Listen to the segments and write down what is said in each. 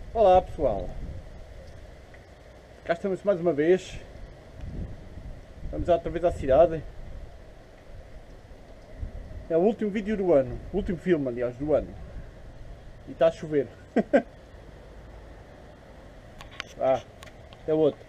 Olá pessoal, cá estamos mais uma vez. Vamos outra vez à cidade. É o último vídeo do ano, o último filme aliás do ano. E está a chover. É outro.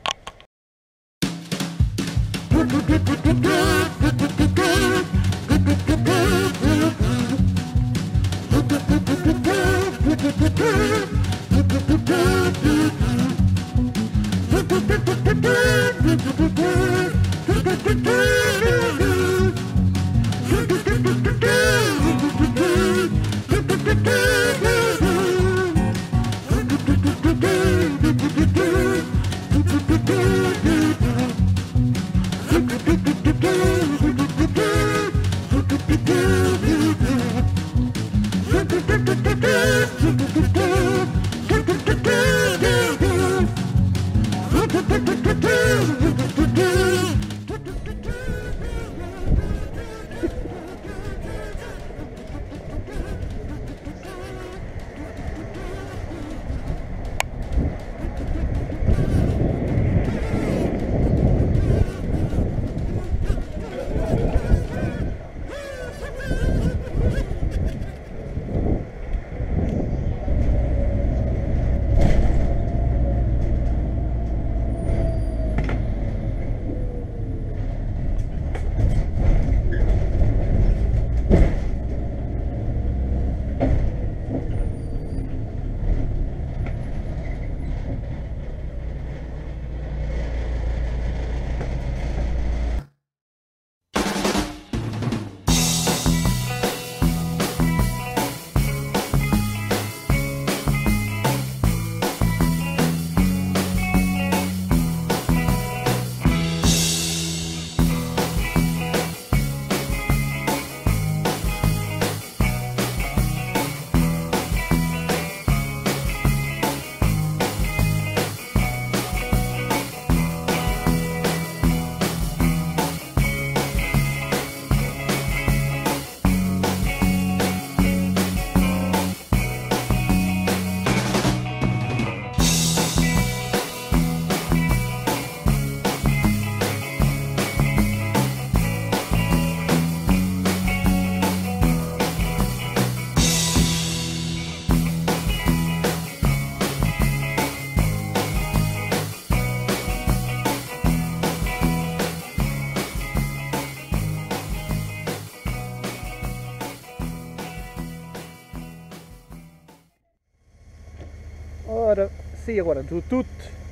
Ora, saí agora do Tute,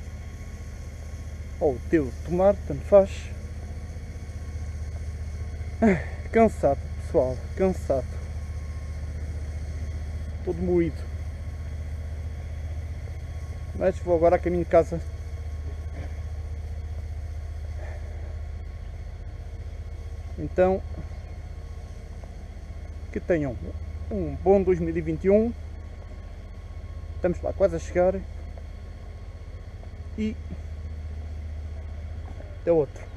ou teve de tomar, tanto faz. Cansado pessoal, cansado, todo moído, mas vou agora a caminho de casa. Então, que tenham um bom 2021. Estamos lá quase a chegar e até outro.